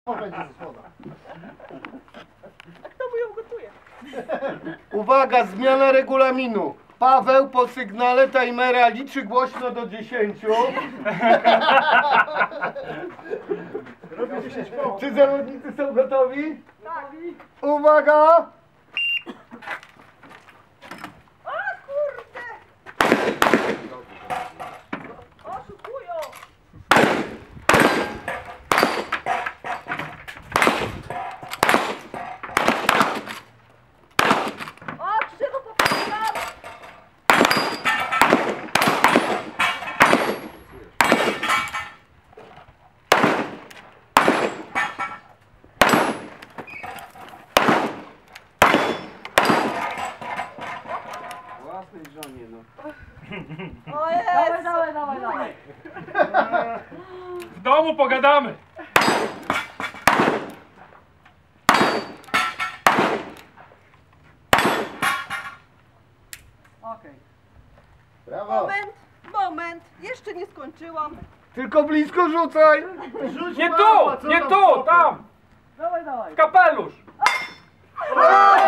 Kto mu ją gotuje? Uwaga, zmiana regulaminu. Paweł po sygnale timera liczy głośno do 10. Czy zawodnicy są gotowi? Tak. Uwaga! O kurde! Oszukują! O, krzywo popatrzam! Własnej żonie, no. O Jezu! Dawaj! W domu pogadamy. Okej. Brawo! Moment, jeszcze nie skończyłam. Tylko blisko rzucaj! Nie tu, nie tu, tam. Dawaj! W kapelusz. O!